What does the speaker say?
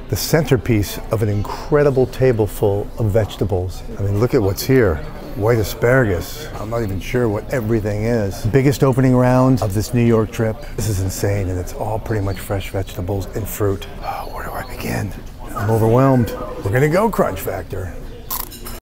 the centerpiece of an incredible table full of vegetables. I mean, look at what's here. White asparagus. I'm not even sure what everything is. Biggest opening round of this New York trip. This is insane, and it's all pretty much fresh vegetables and fruit. Oh, where do I begin? I'm overwhelmed. We're gonna go Crunch Factor.